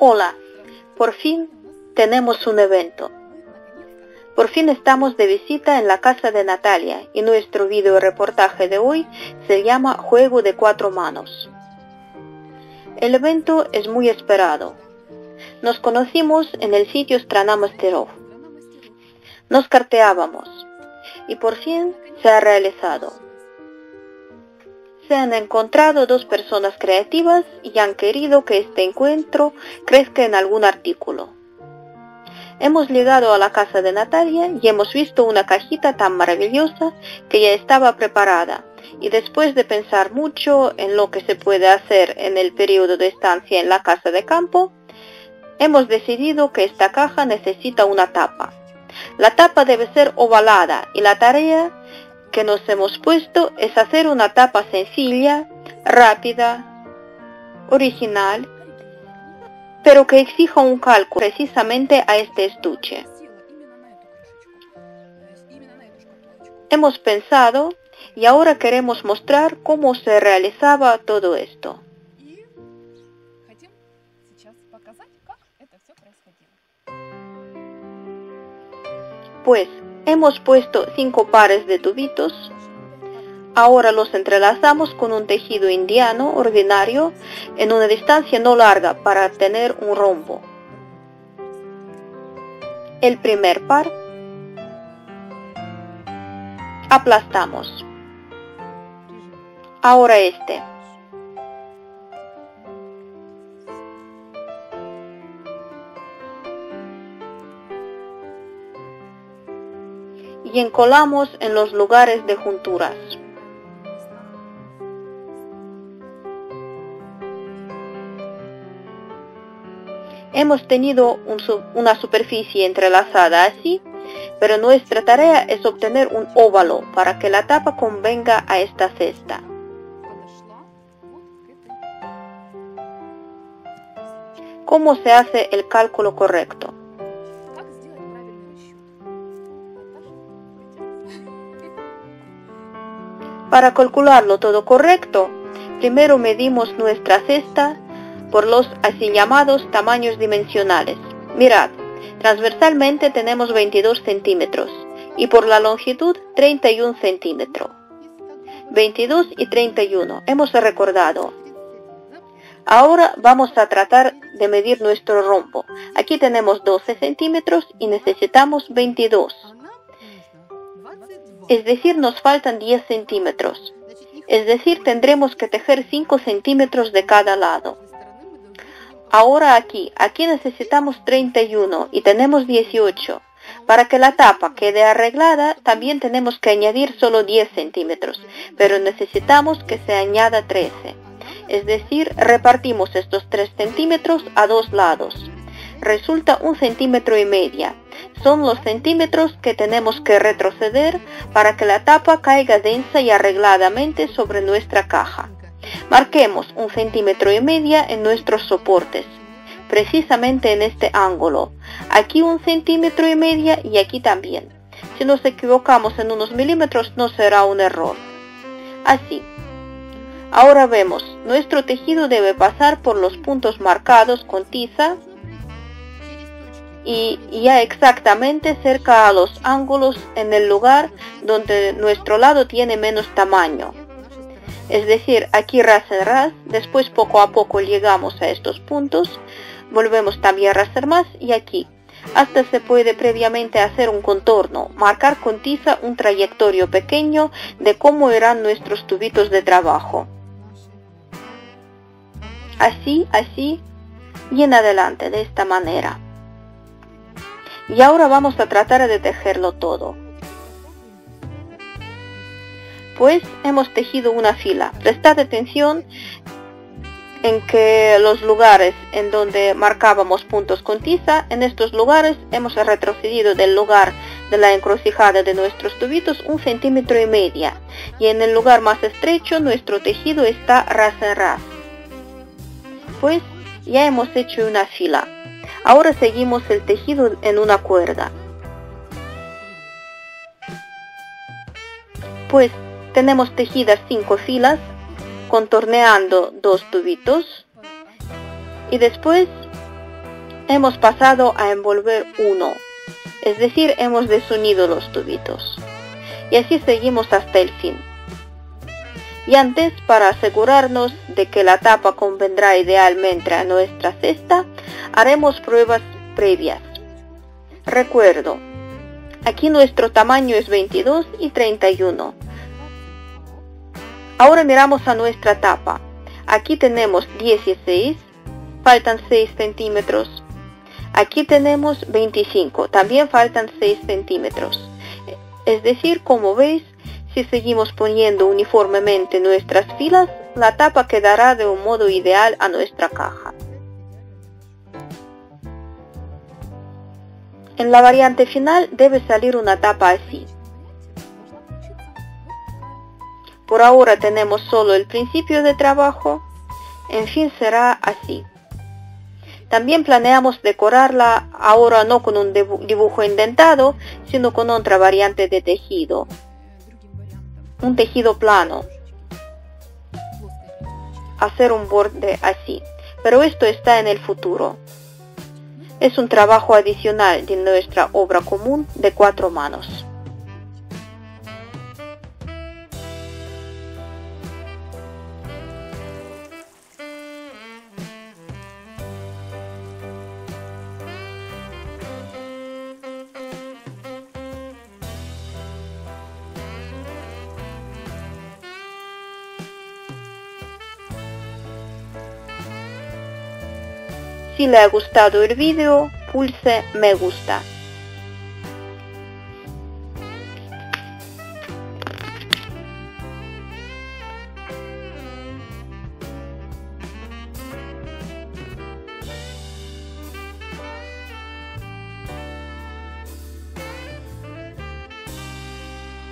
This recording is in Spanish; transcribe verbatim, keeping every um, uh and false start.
Hola, por fin tenemos un evento. Por fin estamos de visita en la casa de Natalia y nuestro video reportaje de hoy se llama Juego de cuatro manos. El evento es muy esperado. Nos conocimos en el sitio Strana Masterov. Nos carteábamos y por fin se ha realizado. Se han encontrado dos personas creativas y han querido que este encuentro crezca en algún artículo. Hemos llegado a la casa de Natalia y hemos visto una cajita tan maravillosa que ya estaba preparada, y después de pensar mucho en lo que se puede hacer en el periodo de estancia en la casa de campo, hemos decidido que esta caja necesita una tapa. La tapa debe ser ovalada y la tarea que nos hemos puesto es hacer una tapa sencilla, rápida, original, pero que exija un cálculo precisamente a este estuche. Hemos pensado y ahora queremos mostrar cómo se realizaba todo esto. Pues hemos puesto cinco pares de tubitos. Ahora los entrelazamos con un tejido indiano ordinario en una distancia no larga para tener un rombo. El primer par aplastamos. Ahora este. Y encolamos en los lugares de junturas. Hemos tenido un, una superficie entrelazada así, pero nuestra tarea es obtener un óvalo para que la tapa convenga a esta cesta. ¿Cómo se hace el cálculo correcto? Para calcularlo todo correcto, primero medimos nuestra cesta por los así llamados tamaños dimensionales. Mirad, transversalmente tenemos veintidós centímetros y por la longitud treinta y un centímetros. veintidós y treinta y uno, hemos recordado. Ahora vamos a tratar de medir nuestro rombo. Aquí tenemos doce centímetros y necesitamos veintidós. Es decir, nos faltan diez centímetros. Es decir, tendremos que tejer cinco centímetros de cada lado. Ahora aquí, aquí necesitamos treinta y uno y tenemos dieciocho. Para que la tapa quede arreglada, también tenemos que añadir solo diez centímetros, pero necesitamos que se añada trece. Es decir, repartimos estos tres centímetros a dos lados. Resulta un centímetro y media. Son los centímetros que tenemos que retroceder para que la tapa caiga densa y arregladamente sobre nuestra caja. Marquemos un centímetro y media en nuestros soportes, precisamente en este ángulo. Aquí un centímetro y media y aquí también. Si nos equivocamos en unos milímetros no será un error. Así. Ahora vemos, nuestro tejido debe pasar por los puntos marcados con tiza y ya exactamente cerca a los ángulos en el lugar donde nuestro lado tiene menos tamaño. Es decir, aquí ras en ras, después poco a poco llegamos a estos puntos, volvemos también a rasar más y aquí. Hasta se puede previamente hacer un contorno, marcar con tiza un trayectorio pequeño de cómo irán nuestros tubitos de trabajo. Así, así y en adelante, de esta manera. Y ahora vamos a tratar de tejerlo todo. Pues hemos tejido una fila. Prestad atención en que los lugares en donde marcábamos puntos con tiza, en estos lugares hemos retrocedido del lugar de la encrucijada de nuestros tubitos un centímetro y media. Y en el lugar más estrecho nuestro tejido está ras en ras. Pues ya hemos hecho una fila. Ahora seguimos el tejido en una cuerda. Pues tenemos tejidas cinco filas, contorneando dos tubitos y después hemos pasado a envolver uno, es decir, hemos desunido los tubitos. Y así seguimos hasta el fin. Y antes, para asegurarnos de que la tapa convendrá idealmente a nuestra cesta, haremos pruebas previas. Recuerdo, aquí nuestro tamaño es veintidós y treinta y uno. Ahora miramos a nuestra tapa. Aquí tenemos dieciséis, faltan seis centímetros. Aquí tenemos veinticinco, también faltan seis centímetros. Es decir, como veis, si seguimos poniendo uniformemente nuestras filas, la tapa quedará de un modo ideal a nuestra caja. En la variante final debe salir una tapa así. Por ahora tenemos solo el principio de trabajo, en fin será así. También planeamos decorarla ahora no con un dibujo indentado, sino con otra variante de tejido. Un tejido plano. Hacer un borde así. Pero esto está en el futuro. Es un trabajo adicional de nuestra obra común de cuatro manos. Si le ha gustado el vídeo, pulse me gusta.